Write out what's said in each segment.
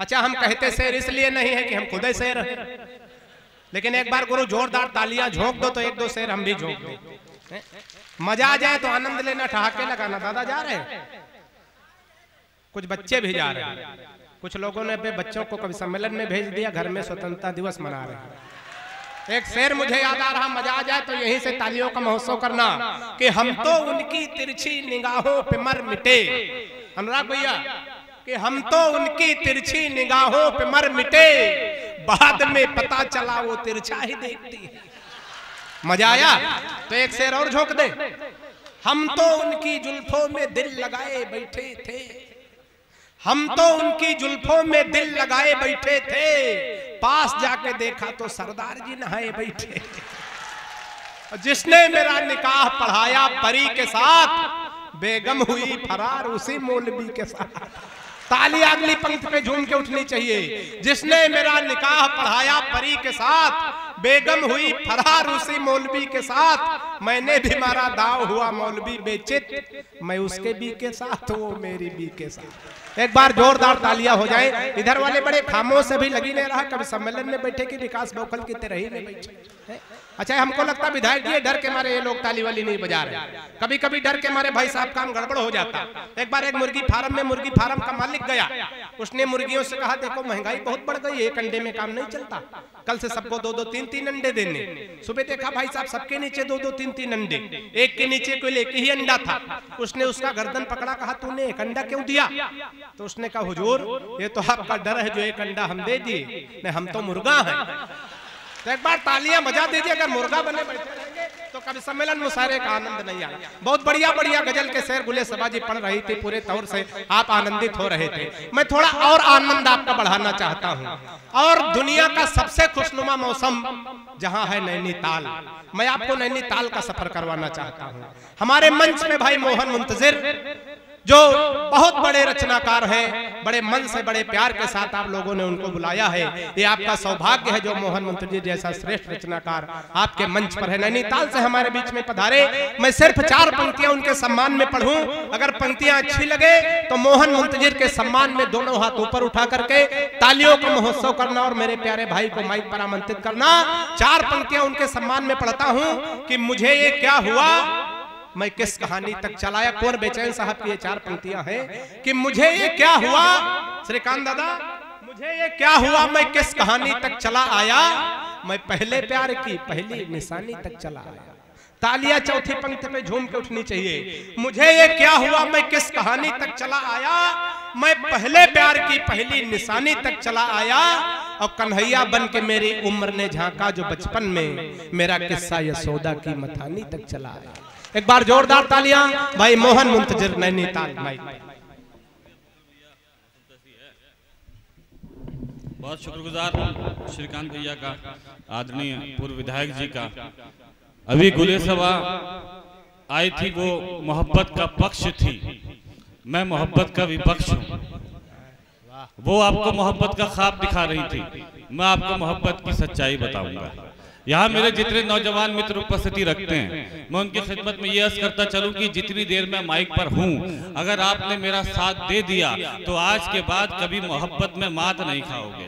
अच्छा, हम कहते शेर इसलिए नहीं है कि हम खुद ही शेर हैं, लेकिन एक बार गुरु जोरदार तालियां झोंक दो तो एक दो शेर हम भी झोंक दो। मजा आ जाए तो आनंद लेना, ठहाके लगाना। दादा जा रहे हैं, कुछ बच्चे भी जा रहे हैं, कुछ लोगों ने अपने बच्चों को कवि सम्मेलन में भेज दिया, घर में स्वतंत्रता दिवस मना रहे हैं। एक शेर मुझे याद आ रहा, मजा आ जाए तो यहीं से तालियों का महोत्सव करना कि हम तो उनकी तिरछी निगाहों पे मर मिटे। अनुराग भैया, कि हम तो उनकी तिरछी निगाहों पे मर मिटे, बाद में पता चला वो तिरछा ही देखती है। मजा आया तो एक शेर और झोंक दे। हम तो उनकी जुल्फों में दिल लगाए बैठे थे, हम तो उनकी जुल्फों में दिल लगाए बैठे थे, पास जाके देखा तो सरदार जी नहाए बैठे। जिसने मेरा निकाह पढ़ाया परी के साथ, बेगम हुई फरार उसी मौलवी के साथ। ताली अगली पंक्ति पे झूम के उठनी चाहिए। जिसने मेरा निकाह पढ़ाया परी के साथ, बेगम हुई फरार उसी मौलवी के साथ। मैंने भी मारा दाव हुआ मौलवी बेचित, मैं उसके भी के साथ, वो मेरी भी के साथ। एक बार जोरदार तालियां हो जाए। इधर वाले बड़े खामोश से भी लगी नहीं रहा, कभी सम्मेलन में बैठे कि विकास बौखल की तरह ही में बैठे। अच्छा, हमको लगता विधायक जी डर के मारे ये लोग ताली वाली नहीं बजा रहे, कभी कभी डर के मारे भाई साहब काम गड़बड़ हो जाता। एक बार एक मुर्गी फार्म में मुर्गी फार्म का मालिक गया, उसने मुर्गियों से कहा देखो महंगाई बहुत बढ़ गई है, एक अंडे में काम नहीं चलता, कल से सबको 2-2, 3-3 अंडे देने। सुबह देखा भाई साहब सबके नीचे 2-2, 3-3 अंडे, एक के नीचे कोई एक ही अंडा था। उसने उसका गर्दन पकड़ा, कहा तूने एक अंडा क्यों दिया? तो उसने कहा हुजूर ये तो आपका डर है जो एक अंडा हम दे दिए, नहीं हम तो मुर्गा हैं। तो एक बार तालियां बजा दीजिए, अगर मुर्गा बने बैठे रहेंगे तो कभी सम्मेलन मुशायरे का आनंद नहीं आया। बहुत बढ़िया बढ़िया गजल के शेर गुले सबा जी पढ़ रही थी, पूरे तौर से आप आनंदित हो रहे थे। मैं थोड़ा और आनंद आपका बढ़ाना चाहता हूँ। और दुनिया का सबसे खुशनुमा मौसम जहाँ है नैनीताल, मैं आपको नैनीताल का सफर करवाना चाहता हूँ। हमारे मंच में भाई मोहन मुंतजिर जो बहुत बड़े रचनाकार हैं, बड़े मन से बड़े प्यार के साथ आप लोगों ने उनको बुलाया है। ये आपका सौभाग्य है जो मोहन मुंतजिर जैसा श्रेष्ठ रचनाकार आपके मंच पर है। नैनीताल से हमारे बीच में पधारे। मैं सिर्फ 4 पंक्तियां उनके सम्मान में पढ़ूं, अगर पंक्तियां अच्छी लगे तो मोहन मुंतजिर के सम्मान में दोनों हाथ ऊपर उठा करके तालियों का महोत्सव करना और मेरे प्यारे भाई को माइक पर आमंत्रित करना। 4 पंक्तियां उनके सम्मान में पढ़ता हूं कि मुझे ये क्या हुआ मैं किस कहानी तक चलाया। कुंवर बेचैन साहब की ये 4 पंक्तियां हैं कि मुझे ये क्या हुआ, श्रीकांत दादा, मुझे ये क्या हुआ मैं किस कहानी तक चला आया, मैं पहले प्यार की पहली निशानी तक चला आया। तालियां चौथी पंक्ति पे झूम के उठनी चाहिए। मुझे ये क्या हुआ मैं किस कहानी तक चला आया, मैं पहले प्यार की पहली निशानी तक चला आया, और कन्हैया बन के मेरी उम्र ने झांका जो बचपन में, मेरा किस्सा यशोदा की मथानी तक चला आया। एक बार जोरदार तालियां भाई मोहन मुंतजिर नैनीताल। बहुत शुक्रगुजार श्रीकांत भैया का, आदरणीय पूर्व विधायक जी का। अभी गुले सभा आई थी, वो मोहब्बत का पक्ष थी, मैं मोहब्बत का विपक्ष हूँ। वो आपको मोहब्बत का ख्वाब दिखा रही थी, मैं आपको मोहब्बत की सच्चाई बताऊंगा। यहाँ मेरे जितने नौजवान मित्र उपस्थिति रखते हैं, मैं उनकी खिदमत में ये अर्ज करता चलूं कि जितनी देर मैं माइक पर हूँ, अगर आपने मेरा साथ दे दिया तो आज के बाद कभी मोहब्बत में मात नहीं खाओगे।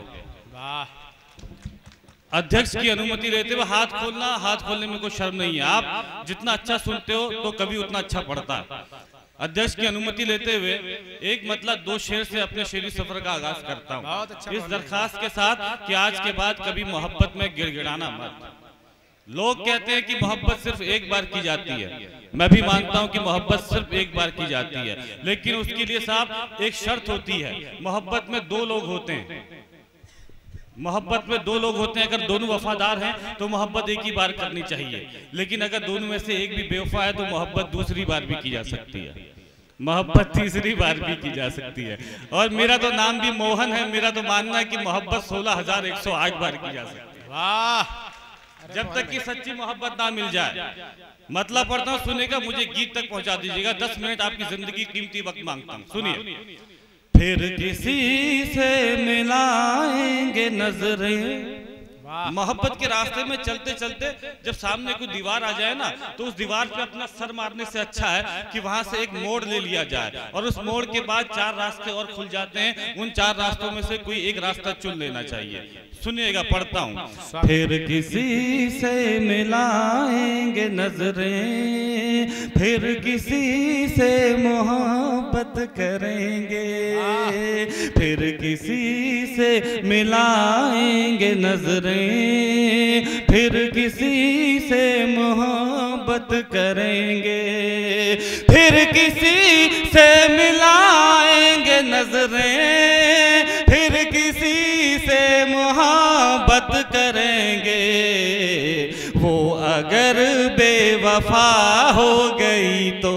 अध्यक्ष की अनुमति लेते हुए हाथ खोलना, हाथ खोलने में कोई शर्म नहीं है। आप जितना अच्छा सुनते हो तो कभी उतना अच्छा पढ़ता है। अध्यक्ष की अनुमति लेते हुए एक मतलब 2 शेर से अपने शेरी सफर का आगाज करता हूँ, इस दरखास्त के साथ कि आज के बाद कभी मोहब्बत में गिड़गिड़ाना मत। लोग कहते हैं कि मोहब्बत सिर्फ एक बार की जाती है, मैं भी मानता हूं कि मोहब्बत सिर्फ एक बार की जाती है, लेकिन उसके लिए साहब एक शर्त होती है। मोहब्बत में 2 लोग होते हैं, मोहब्बत में 2 लोग होते हैं। अगर दोनों वफादार हैं तो मोहब्बत एक ही बार करनी चाहिए, लेकिन अगर दोनों में से एक भी बेवफा है तो मोहब्बत दूसरी बार भी की जा सकती है, मोहब्बत तीसरी बार भी की जा सकती है। और मेरा तो नाम भी मोहन है, मेरा तो मानना है कि मोहब्बत 16,108 बार की जा सकती है। वाह, जब तक कि सच्ची मोहब्बत ना मिल जाए। मतलब पढ़ता हूँ, सुनेगा, मुझे गीत तक पहुंचा दीजिएगा। 10 मिनट आपकी जिंदगी कीमती वक्त मांगता हूँ, सुनिए। फिर किसी से मिलाएंगे नजरें, मोहब्बत के रास्ते में चलते चलते जब सामने कोई दीवार आ जाए ना, तो उस दीवार पे अपना सर मारने से अच्छा है कि वहां से एक मोड़ ले लिया जाए, और उस मोड़ के बाद 4 रास्ते और खुल जाते हैं। उन 4 रास्तों में से कोई एक रास्ता चुन लेना चाहिए। सुनिएगा, पढ़ता हूँ। फिर किसी से मिलाएंगे नजरें, फिर किसी से मोहब्बत करेंगे, फिर किसी से मिलाएंगे नजरें, फिर किसी से मोहब्बत करेंगे, फिर किसी से मिलाएंगे नजरें, फिर किसी से मोहब्बत करेंगे। वो अगर बेवफा हो गई तो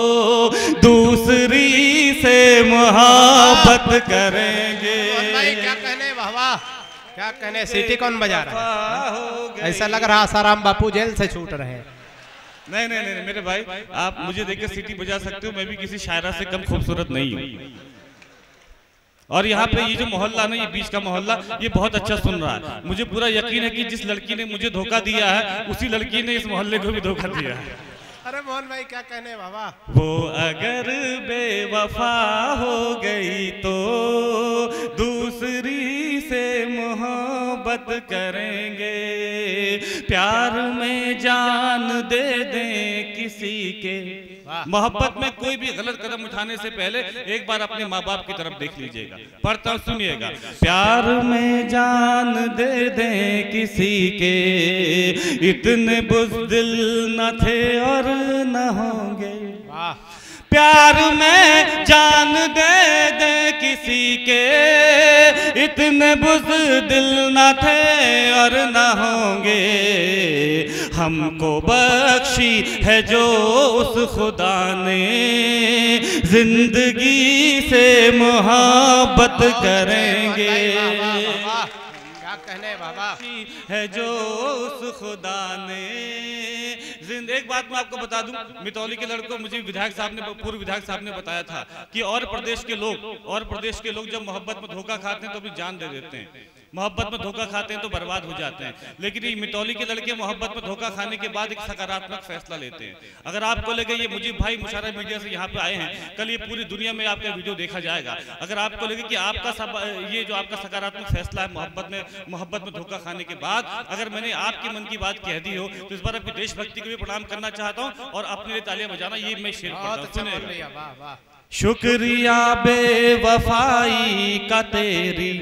दूसरी से मोहब्बत करेंगे। भाई क्या कहने, वाह वाह, क्या कहने। सीटी कौन बजा रहा है? ऐसा लग रहा आसाराम बापू जेल से छूट रहे हैं। नहीं नहीं नहीं मेरे भाई, आप मुझे देखकर सीटी बजा सकते हो, मैं भी किसी शायरा से कम खूबसूरत नहीं हूँ। और यहाँ पे ये जो मोहल्ला ना, ये बीच का मोहल्ला, ये बहुत अच्छा सुन रहा है। मुझे पूरा यकीन है कि जिस लड़की ने मुझे धोखा दिया है, उसी लड़की ने इस मोहल्ले को भी धोखा दिया है। अरे मोहन भाई क्या कहने बाबा। वो अगर बेवफा हो गई तो दूसरी से मोहब्बत करेंगे, प्यार में जान दे दें किसी के। मोहब्बत में कोई भी गलत कदम उठाने से पहले एक बार अपने माँ बाप की तरफ देख लीजिएगा। पढ़ता हूँ, सुनिएगा। प्यार में जान दे दें किसी के, इतने बुज़दिल न थे और न होंगे। प्यार में जान दे दे किसी के, इतने बुज़दिल न थे और न होंगे। हमको बख्शी है जो उस खुदा ने, जिंदगी से मोहब्बत करेंगे। क्या कहने बाबा है जो उस खुदा ने। एक बात मैं आपको बता दूं, मितौली के लड़कों, मुझे विधायक साहब ने, पूर्व विधायक साहब ने बताया था कि और प्रदेश के लोग जब मोहब्बत में धोखा खाते हैं तो अपनी जान दे देते हैं, मोहब्बत में धोखा खाते हैं तो बर्बाद हो जाते हैं। लेकिन ये मितौली के लड़के मोहब्बत में धोखा खाने के बाद एक सकारात्मक फैसला लेते हैं। अगर आपको लगे ये मुझीब भाई मुशारा मीडिया से यहाँ पे आए हैं, कल ये पूरी दुनिया में आपका वीडियो देखा जाएगा। अगर आपको लगे कि आपका ये जो आपका सकारात्मक फैसला है मोहब्बत में धोखा खाने के बाद, अगर मैंने आपके मन की बात कह दी हो, तो इस बार अपनी देशभक्ति को भी प्रणाम करना चाहता हूँ और अपने लिए तालियां बजाना, ये मैं शेर करता हूं। शुक्रिया बेवफाई का तेरी,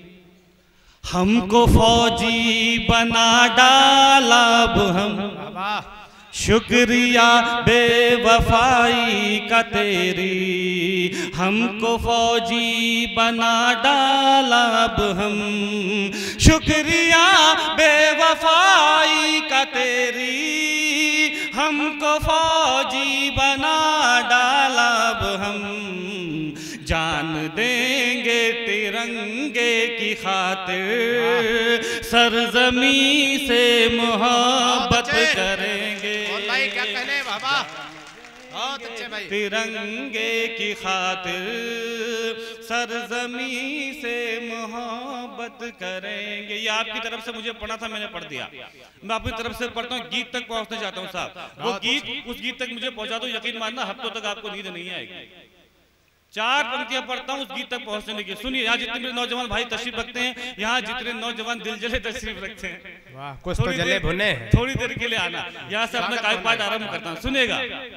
हमको फौजी बना डाला अब हम। शुक्रिया बेवफाई का तेरी, हमको फौजी बना डाला अब हम। शुक्रिया बेवफाई का तेरी, हमको फौजी बना डाला अब हम। जान देंगे तिरंगे की खातिर, सरजमी से मोहब्बत करेंगे। भाई क्या कहने बाबा, बहुत अच्छे भाई। तिरंगे की खातिर सरजमी से मोहब्बत करेंगे। ये आपकी तरफ से मुझे पढ़ना था, मैंने पढ़ दिया। मैं अपनी तरफ से पढ़ता हूँ, गीत तक पहुँचना चाहता हूँ साहब। वो गीत, उस गीत तक मुझे पहुँचा दो, यकीन मानना हफ्तों तक आपको नींद नहीं आएगी। 4 पंक्तियां पढ़ता हूँ उस गीत तक पहुंचने की। सुनिए, यहाँ जितने मेरे नौजवान भाई तशरीफ रखते हैं, यहाँ जितने नौजवान दिल जले तशरीफ रखते हैं, वाह, कुछ तो जले भुने हैं। थोड़ी देर के लिए आना, यहाँ से अपना कायपात आरंभ करता हूँ। सुनिएगा।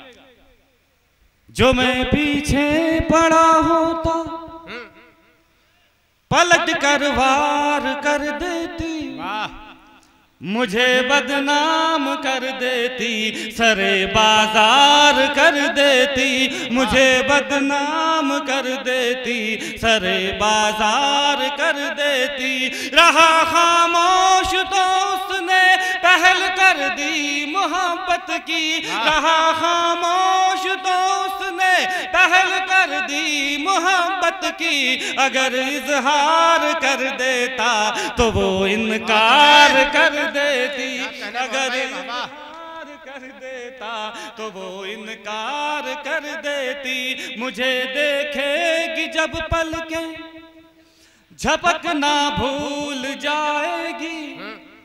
जो मैं पीछे पड़ा होता, पलट कर वार कर देती, मुझे बदनाम कर देती, सरे बाजार कर देती, मुझे बदनाम कर देती, सरे बाजार कर देती। रहा खामोश तो उसने पहल कर दी मोहब्बत की, रहा खामोश तो उसने पहल कर दी मोहब्बत की। अगर इजहार कर देता तो वो इनकार कर देती, अगर इनकार कर देता तो वो इनकार कर देती। मुझे देखेगी जब पलकें झपकना भूल जाएगी,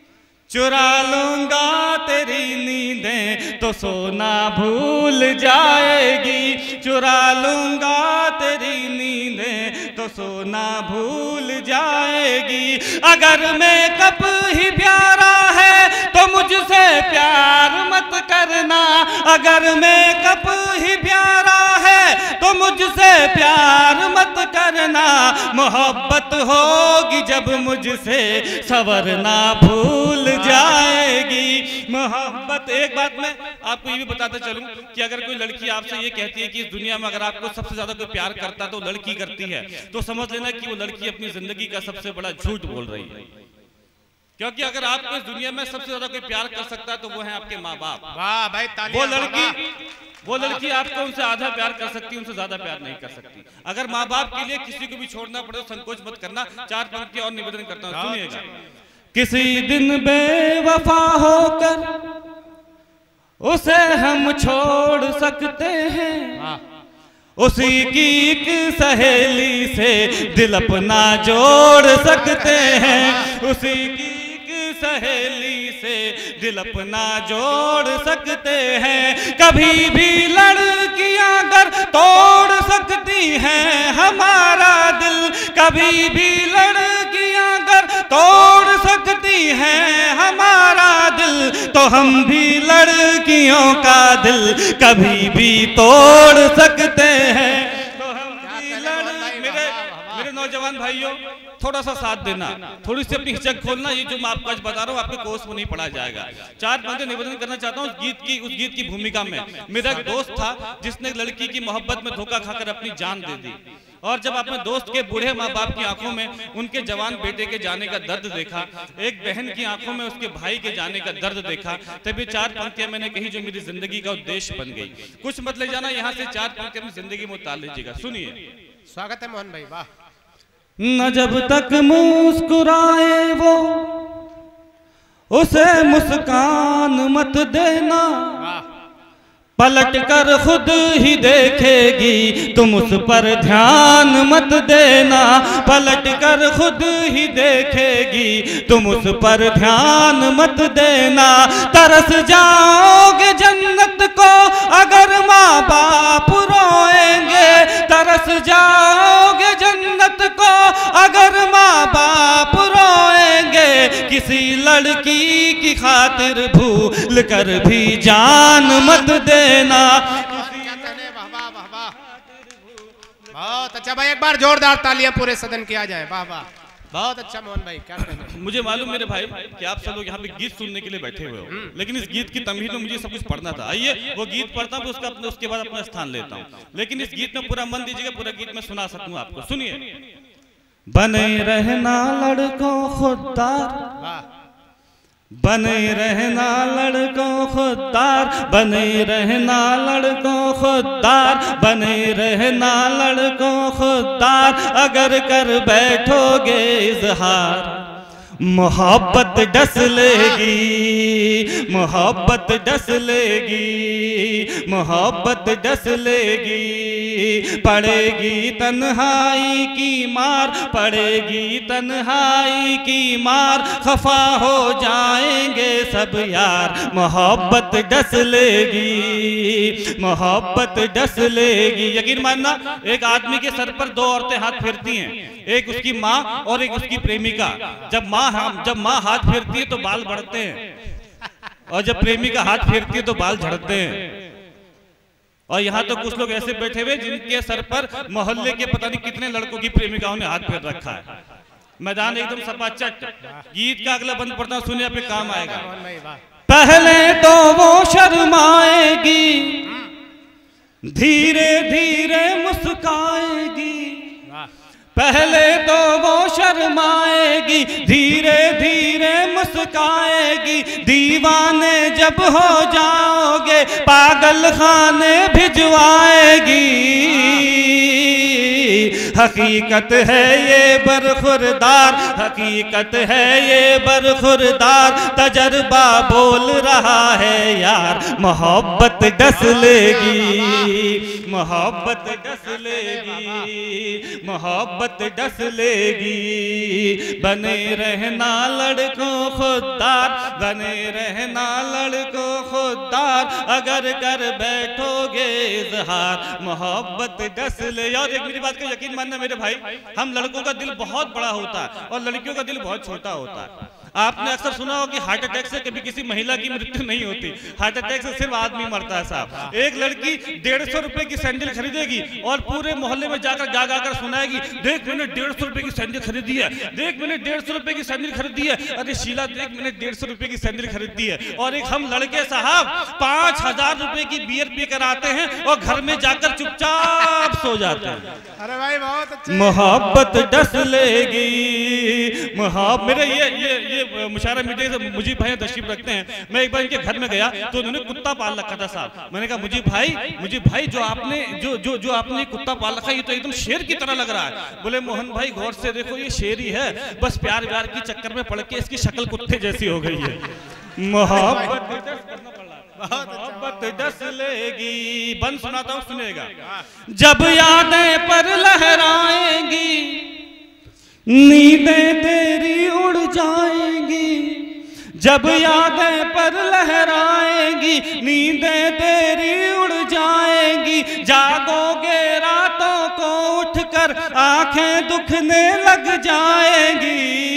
चुरा लूंगा तेरी नींदें तो सोना भूल जाएगी, चुरा लूंगा तेरी नींदें तो सोना भूल जाएगी। अगर मेकअप ही प्यारा है तो मुझसे प्यार मत करना, अगर मेकअप ही प्यारा है तो मुझसे प्यार मत करना। मोहब्बत होगी जब मुझसे संवरना भूल जाएगी मोहब्बत। एक बात मैं आपको ये भी बताते चलूं कि अगर कोई लड़की आपसे ये कहती है कि इस दुनिया में अगर आपको सबसे ज्यादा कोई प्यार करता है तो लड़की करती है, तो समझ लेना कि वो लड़की अपनी जिंदगी का सबसे बड़ा झूठ बोल रही है। क्योंकि अगर आपको इस दुनिया में सबसे ज्यादा कोई प्यार कर सकता है तो वो है आपके माँ बाप। वाह भाई, वो लड़की आपको उनसे आधा प्यार कर सकती है, उनसे ज्यादा प्यार नहीं कर सकती। अगर माँ बाप के लिए किसी को भी छोड़ना पड़े तो संकोच मत करना। 4 पंक्ति और निवेदन करता हूँ, सुनिएगा। किसी दिन बेवफा होकर उसे हम छोड़ सकते हैं, उसी की एक सहेली से दिल अपना जोड़ सकते हैं, उसी की एक सहेली से दिल अपना जोड़ सकते हैं। कभी भी लड़कियां अगर तोड़ सकती हैं हमारा दिल, कभी भी लड़कियां अगर तोड़ सकती हैं हमारा दिल, तो हम भी लड़कियों का दिल कभी भी तोड़ सकते हैं। तो हम भी मेरे नौजवान भाइयों, थोड़ा सा साथ देना, थोड़ी सी अपनी हिचक खोलना। ये जो मैं आपको आज बता रहा हूँ आपके कोर्स में नहीं पढ़ा जाएगा। 4 पंक्ति निवेदन करना चाहता हूँ उस गीत की भूमिका में। मेरा एक दोस्त था जिसने लड़की की मोहब्बत में धोखा खाकर अपनी जान दे दी, और जब अपने दोस्त के बूढ़े माँ बाप की आंखों में उनके जवान बेटे के जाने का दर्द देखा, एक बहन की आंखों में उसके भाई के जाने का दर्द देखा, तब ये 4 पंक्तियां मैंने कही जो मेरी जिंदगी का उद्देश्य बन गई। कुछ मत ले जाना, यहाँ से 4 पंक्तियां अपनी जिंदगी में उतार लीजिएगा। सुनिए। स्वागत है मोहन भाई। वाह। न जब तक मुस्कुराए वो उसे मुस्कान मत देना, पलट कर खुद ही देखेगी तुम उस पर ध्यान मत देना, पलट कर खुद ही देखेगी तुम उस पर ध्यान मत देना। तरस जाओगे जन्नत को अगर माँ बाप रोएंगे, तरस जाओगे जन्नत को अगर माँ बाप रोएंगे। किसी लड़की की खातिर भूल कर भी जान मत देना। बहुत अच्छा भाई, एक बार जोरदार तालियां पूरे सदन की आ जाए। वाह वाह, बहुत अच्छा मोहन भाई, क्या कहना। मुझे मालूम मेरे भाई कि आप सब लोग यहाँ पे गीत सुनने के लिए बैठे हुए हो, लेकिन इस गीत की तमहीद में मुझे सब कुछ पढ़ना था। आइए वो गीत पढ़ता हूँ, उसके बाद अपना स्थान लेता हूँ, लेकिन इस गीत में पूरा मन दीजिएगा, पूरा गीत मैं सुना सकूँ आपको। सुनिए। बने रहना लड़कों खुददार, बने रहना लड़कों खुददार, बने रहना लड़कों खुददार, बने रहना लड़कों खुददार। अगर कर बैठोगे इजहार मोहब्बत डस लेगी, मोहब्बत डस लेगी, मोहब्बत डस लेगी। पड़ेगी तन्हाई की मार, पड़ेगी तन्हाई की मार, खफा हो जाएंगे सब यार, मोहब्बत डस लेगी, मोहब्बत डस लेगी। यकीन मानना, एक आदमी के सर पर 2 औरतें हाथ फेरती हैं, एक उसकी माँ और एक उसकी प्रेमिका। जब माँ हाथ फेरती है तो बाल बढ़ते हैं, और जब प्रेमिका हाथ फेरती है तो बाल झड़ते हैं। और यहाँ तो कुछ लोग ऐसे बैठे हुए जिनके सर पर मोहल्ले के पता नहीं कितने लड़कों की प्रेमिकाओं ने हाथ फेर रखा है। मैदान एकदम सपाचट। गीत का अगला बंद पढ़ना, सुनिए पे काम आएगा। पहले तो वो शर्माएगी, धीरे धीरे मुस्काएगी, पहले तो वो शर्माएगी, धीरे धीरे मुस्काएगी। दीवाने जब हो जाओगे पागल खाने भिजवाएगी, हकीकत है ये बरखुरदार, हकीकत है ये बरखुरदार, तजर्बा बोल रहा है यार, मोहब्बत डस लेगी, मोहब्बत डस लेगी, मोहब्बत डस लेगी। बने रहना लड़कों खुददार, बने रहना लड़कों खुददार, अगर कर बैठोगे इजहार, मोहब्बत डस ले। और एक मेरी बात का यकीन मानना मेरे भाई, हम लड़कों का दिल बहुत बड़ा होता है और लड़कियों का दिल बहुत छोटा होता है। आपने अक्सर सुना हो कि हार्ट अटैक से कभी किसी महिला की मृत्यु नहीं होती, हार्ट अटैक से सिर्फ आदमी मरता है साहब। एक लड़की 150 रुपए की सैंडल खरीदेगी और पूरे मोहल्ले में जाकर गा गा कर सुनाएगी, देख मैंने 150 रुपए की सैंडल खरीदी है, देख मैंने 150 रुपए की सैंडल खरीदी है, अरे शीला देख मैंने 150 रुपए की सैंडल खरीदी है। और एक हम लड़के साहब 5000 रुपए की बियर पी कर आते हैं और घर में जाकर चुपचाप सो जाते हैं। अरे भाई बहुत अच्छा। मोहब्बत डस लेगी, मोहब्बत। मेरे ये मुशायरा मीटिंग से मुजीब भाई तशरीफ रखते हैं। मैं एक बार इनके घर में गया तो उन्होंने कुत्ता पाल रखा था साहब। मैंने कहा मुजीब भाई जो आपने जो आपने कुत्ता पाल रखा है ये तो एकदम शेर की तरह लग रहा है। बोले मोहन भाई गौर से देखो ये शेर ही है, बस प्यार व्यार की चक्कर में पड़ के इसकी शक्ल कुत्ते जैसी हो गई है। मोहब्बत डस लेगी। बंद सुनाता हूँ सुनेगा। जब यादें पर लहराएंगी नींदें तेरी उड़ जाएंगी, जब यादें पर लहराएंगी नींदें तेरी उड़ जाएंगी, जागोगे रातों को उठकर आंखें दुखने लग जाएंगी,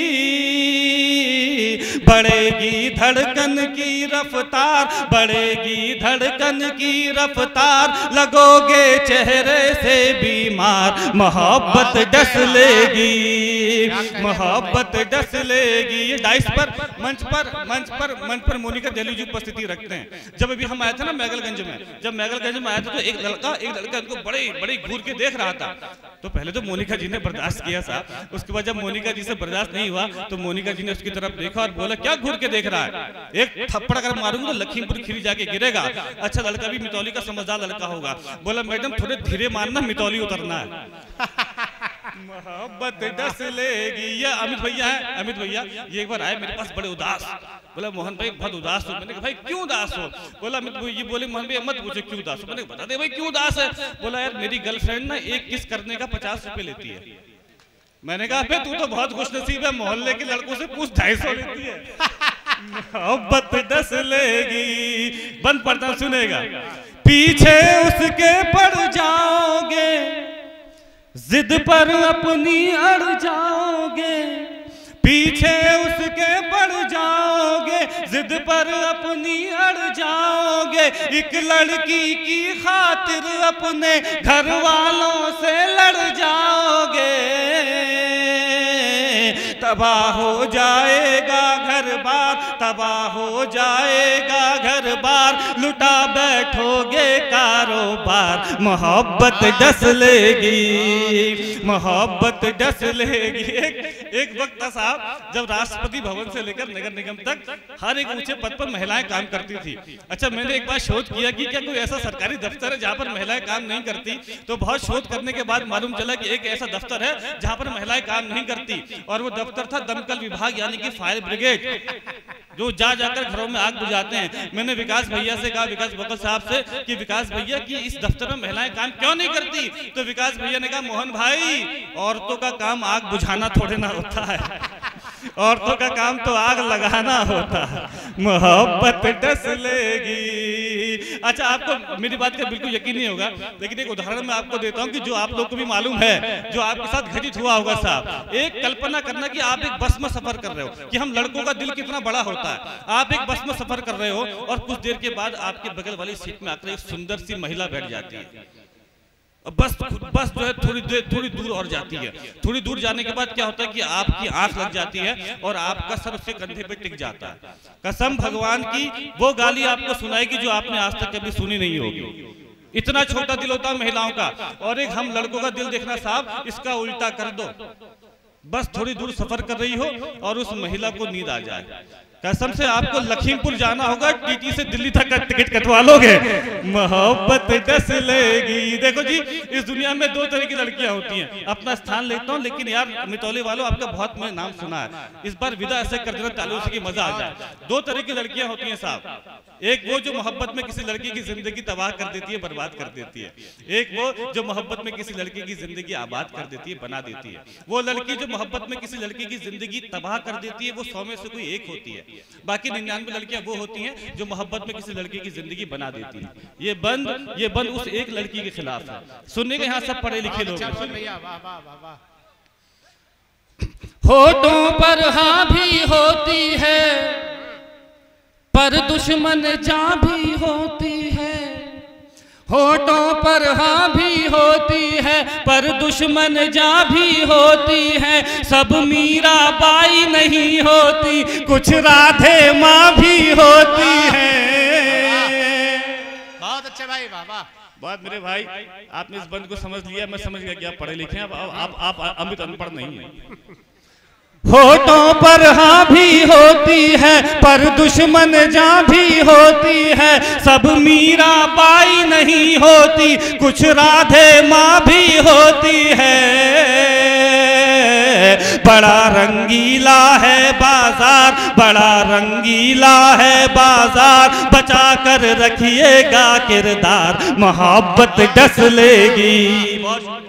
बढ़ेगी धड़कन की रफ्तार, बढ़ेगी धड़कन की रफ्तार, लगोगे चेहरे से बीमार, मोहब्बत डस लेगी, मोहब्बत डस लेगी। ये डाइस पर मंच पर मोनिका दिल्ली जी उपस्थिति रखते हैं। जब अभी हम आए थे ना मैगलगंज में, जब मैगलगंज में आए थे तो एक लड़का इनको बड़े घूर के देख रहा था। तो पहले तो मोनिका जी ने बर्दाश्त किया साहब, उसके बाद जब मोनिका जी से बर्दाश्त नहीं हुआ तो मोनिका जी ने उसकी तरफ देखा और बोला क्या घूर के देख रहा है, एक थप्पड़ अगर मारूंगा तो लखीमपुर खीरी जाके गिरेगा। अच्छा लड़का भी मितौली का समझदार लड़का होगा, बोला मैडम थोड़े धीरे मारना मितौली उतरना है। मोहब्बत डस लेगी। ये अमित भैया है, अमित भैया ये एक बार आए मेरे पास बड़े उदास, बोला मोहन भाई बहुत उदास हो। मैंने कहा भाई क्यों उदास हो? बोला अमित भाई ये बोले मोहन भाई मत पूछो क्यों उदास हो। मैंने बता दे भाई क्यों उदास है? बोला यार मेरी गर्लफ्रेंड ना एक किस करने का 50 रुपए लेती है। मैंने कहा तू तो बहुत खुशनसीब है, मोहल्ले के लड़कों से पूछ 250 लेती है। मोहब्बत डस लेगी। बंद पड़ता सुनेगा। पीछे उसके पड़ जाओगे, जिद पर अपनी अड़ जाओगे, पीछे उसके पड़ जाओगे, जिद पर अपनी अड़ जाओगे, एक लड़की की खातिर अपने घर वालों से लड़ जाओगे, तबाह हो जाएगा घर बार, तबाह हो जाएगा घर बार, लुटा बैठोगे कारोबार, मोहब्बत डस लेगी, मोहब्बत डस लेगी। एक वक्त था साहब जब राष्ट्रपति भवन से लेकर नगर निगम तक हर एक ऊंचे पद पर महिलाएं काम करती थी। अच्छा मैंने एक बार शोध किया कि क्या कोई ऐसा सरकारी दफ्तर है जहां पर महिलाएं काम नहीं करती, तो बहुत शोध करने के बाद मालूम चला कि एक ऐसा दफ्तर है जहां पर महिलाएं काम नहीं करती, और वो दफ्तर था दमकल विभाग यानी कि फायर ब्रिगेड, जो जाकर घरों में आग बुझाते हैं। मैंने विकास भैया से कहा, विकास बकल साहब से, कि विकास भैया कि इस दफ्तर में महिलाएं काम क्यों नहीं करती? तो विकास भैया ने कहा मोहन भाई औरतों का काम आग बुझाना थोड़े ना होता है, औरतों का काम तो आग लगाना होता है। मोहब्बत डस लेगी। अच्छा आपको मेरी बात का बिल्कुल यकीन नहीं होगा, लेकिन एक उदाहरण मैं आपको देता हूं कि जो आप लोग को भी मालूम है, जो आपके साथ घटित हुआ होगा साहब। एक कल्पना करना कि आप एक बस में सफर कर रहे हो, कि हम लड़कों का दिल कितना बड़ा होता है। आप एक बस में सफर कर रहे हो और कुछ देर के बाद आपके बगल वाली सीट में आकर एक सुंदर सी महिला बैठ जाती है। बस जो है थोड़ी दूर और जाती है। थोड़ी दूर जाने के बाद क्या होता है कि आपकी आंख लग जाती है और आपका सर उसके कंधे पे टिक जाता है। कसम भगवान की वो गाली आपको सुनाएगी जो आपने आज तक कभी सुनी नहीं होगी। इतना छोटा दिल होता है महिलाओं का। और एक हम लड़कों का दिल देखना साहब, इसका उल्टा कर दो। बस थोड़ी दूर सफर कर रही हो और उस महिला को नींद आ जाए, कसम से आपको लखीमपुर जाना होगा, टीटी से दिल्ली तक का टिकट कटवा लोगे, मोहब्बत डस लेगी। देखो जी, इस दुनिया में दो तरह की लड़कियां होती हैं, अपना स्थान लेता हूं, लेकिन यार मितौली वालों आपका बहुत मैं नाम सुना है, इस बार विदा ऐसे कर देना तालू से कि मजा आ जाए। दो तरह की लड़कियां होती हैं साहब, एक वो जो मोहब्बत में किसी लड़की की जिंदगी तबाह कर देती है, बर्बाद कर देती है, एक वो जो मोहब्बत में किसी लड़की की जिंदगी आबाद कर देती है, बना देती है। वो लड़की जो मोहब्बत में किसी लड़की की जिंदगी तबाह कर देती है, वो 100 में से कोई एक होती है। बाकी 99 लड़कियां वो होती हैं जो मोहब्बत में किसी लड़की की जिंदगी बना देती है। ये बंद उस एक लड़की के खिलाफ है। सुनने के यहाँ सब पढ़े लिखे लोग, होठों पर हाँ भी होती है पर दुश्मन जा भी होती है, होठों पर हाँ भी होती है पर दुश्मन जा भी होती है, सब मीरा बाई नहीं होती, कुछ राधे माँ भी होती है। बहुत अच्छे भाई, वाह। बात मेरे भाई, आपने इस बंद को समझ लिया, मैं समझ गया कि आप पढ़े लिखे हैं, आप अमित अनपढ़ नहीं है। होठों पर हाँ भी होती है पर दुश्मन जा भी होती है, सब मीरा बाई नहीं होती, कुछ राधे माँ भी होती है। बड़ा रंगीला है बाजार, बड़ा रंगीला है बाजार, बचा कर रखिएगा किरदार, मोहब्बत डस लेगी।